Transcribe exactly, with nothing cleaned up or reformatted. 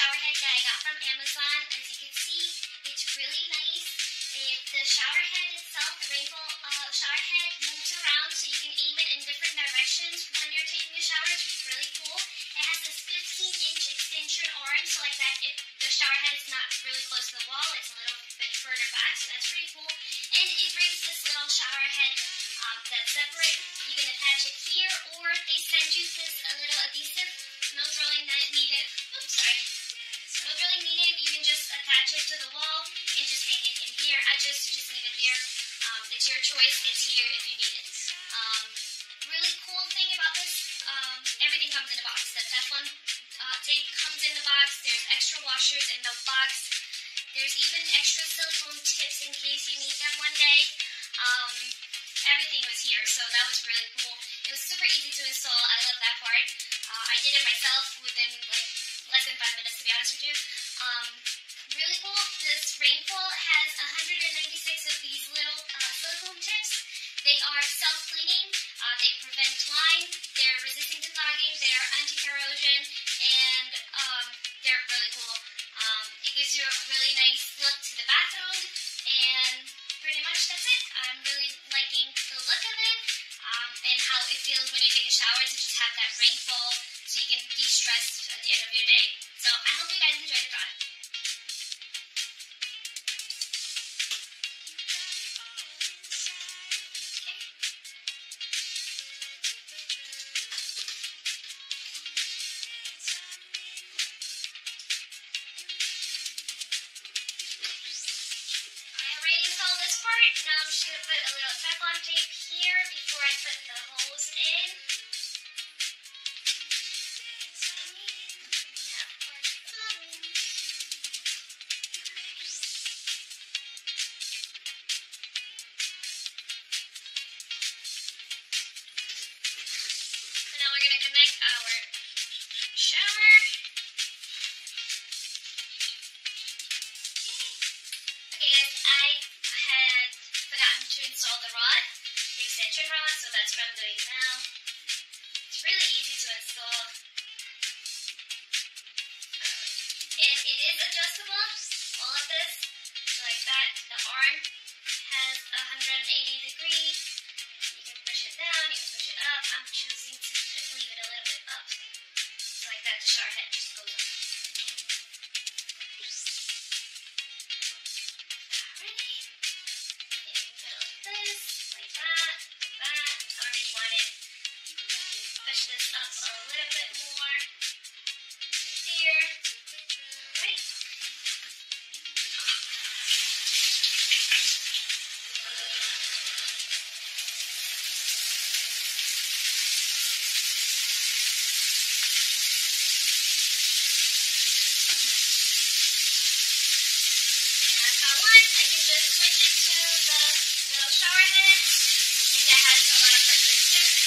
shower head that I got from Amazon. As you can see, it's really nice. It, the shower head itself, the rainfall uh, shower head, moves around so you can aim it in different directions when you're taking a shower, which is really cool. It has this fifteen inch extension arm, so like that, if the shower head is not really close to the wall, it's a little bit further back, so that's pretty cool. And it brings this little shower head um, that's separate. You can attach it here, or they send you this a little adhesive. No drilling needed. Oops, sorry. No drilling needed. You can just attach it to the wall and just hang it in here. I just just leave it there. Um, it's your choice. It's here if you need it. Um, really cool thing about this, um, everything comes in a box. The Teflon uh, tape comes in the box. There's extra washers in the box. There's even extra silicone tips in case you need them one day. Um, everything was here, so that was really cool. It was super easy to install. I love that part. Uh, I did it myself within like less than five minutes, to be honest with you. Um, really cool. This Rainfall has one hundred ninety-six of these little uh, silicone tips. They are self-cleaning. Uh, they prevent line. They're resistant to clogging. They're anti-corrosion, and um, they're really cool. Um, it gives you a really nice look to the bathroom, and pretty much that's it. I'm really liking the look of it. Um, and how it feels when you take a shower to just have that rainfall so you can de-stress at the end of your day. So I hope you guys enjoyed the product. Okay. I already installed this part. Now I'm just going to put a little Teflon tape here before I put the hose in. So now we're going to connect our shower. Okay guys, I had forgotten to install the rod. Extension rod, so that's what I'm doing now. It's really easy to install. And it is adjustable, all of this. So like that, the arm has one hundred eighty degrees. You can push it down, you can push it up. I'm choosing to leave it a little bit up. So like that, the shower head just goes up. Ready? And you can put it like this. Like that, like that. I already want it. Push this up a little bit more. Here. Right. And if I want, I can just switch it to the little shower head. And it has a lot of pressure too.